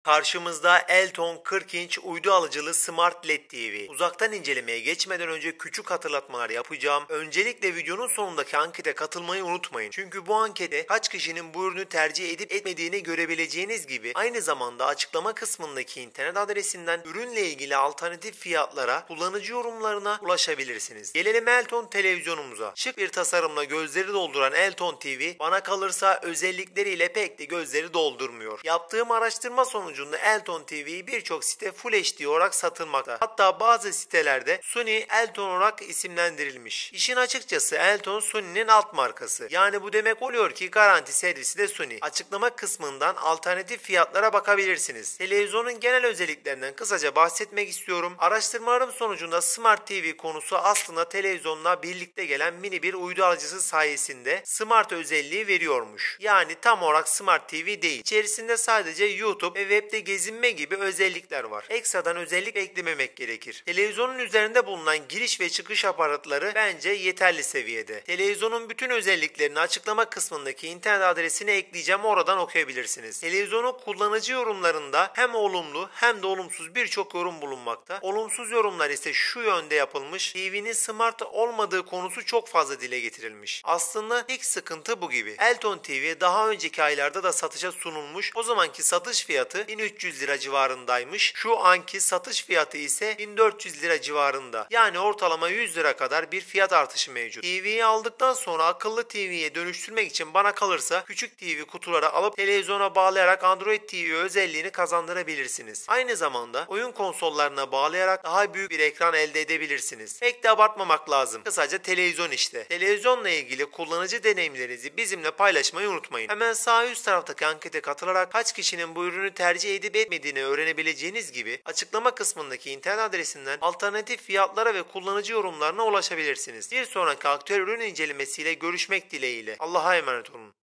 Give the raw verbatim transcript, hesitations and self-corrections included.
Karşımızda Elton kırk inç uydu alıcılı Smart L E D T V. Uzaktan incelemeye geçmeden önce küçük hatırlatmalar yapacağım. Öncelikle videonun sonundaki ankete katılmayı unutmayın. Çünkü bu ankete kaç kişinin bu ürünü tercih edip etmediğini görebileceğiniz gibi aynı zamanda açıklama kısmındaki internet adresinden ürünle ilgili alternatif fiyatlara, kullanıcı yorumlarına ulaşabilirsiniz. Gelelim Elton televizyonumuza. Şık bir tasarımla gözleri dolduran Elton T V bana kalırsa özellikleriyle pek de gözleri doldurmuyor. Yaptığım araştırma sonucunda Elton T V birçok site Full H D olarak satılmakta. Hatta bazı sitelerde Sony Elton olarak isimlendirilmiş. İşin açıkçası Elton Sony'nin alt markası. Yani bu demek oluyor ki garanti servisi de Sony. Açıklama kısmından alternatif fiyatlara bakabilirsiniz. Televizyonun genel özelliklerinden kısaca bahsetmek istiyorum. Araştırmalarım sonucunda Smart T V konusu aslında televizyonla birlikte gelen mini bir uydu alıcısı sayesinde Smart özelliği veriyormuş. Yani tam olarak Smart T V değil. İçerisinde sadece YouTube ve webde gezinme gibi özellikler var. Ekstradan özellik eklememek gerekir. Televizyonun üzerinde bulunan giriş ve çıkış aparatları bence yeterli seviyede. Televizyonun bütün özelliklerini açıklama kısmındaki internet adresine ekleyeceğim, oradan okuyabilirsiniz. Televizyonun kullanıcı yorumlarında hem olumlu hem de olumsuz birçok yorum bulunmakta. Olumsuz yorumlar ise şu yönde yapılmış: T V'nin smart olmadığı konusu çok fazla dile getirilmiş. Aslında ilk sıkıntı bu gibi. Elton T V daha önceki aylarda da satışa sunulmuş. O zamanki satış fiyatı bin üç yüz lira civarındaymış. Şu anki satış fiyatı ise bin dört yüz lira civarında. Yani ortalama yüz lira kadar bir fiyat artışı mevcut. T V'yi aldıktan sonra akıllı T V'ye dönüştürmek için bana kalırsa küçük T V kutuları alıp televizyona bağlayarak Android T V özelliğini kazandırabilirsiniz. Aynı zamanda oyun konsollarına bağlayarak daha büyük bir ekran elde edebilirsiniz. Pek de abartmamak lazım. Kısaca televizyon işte. Televizyonla ilgili kullanıcı deneyimlerinizi bizimle paylaşmayı unutmayın. Hemen sağ üst taraftaki ankete katılarak kaç kişinin bu ürünü tercih edip etmediğini öğrenebileceğiniz gibi açıklama kısmındaki internet adresinden alternatif fiyatlara ve kullanıcı yorumlarına ulaşabilirsiniz. Bir sonraki aktüel ürün incelemesiyle görüşmek dileğiyle. Allah'a emanet olun.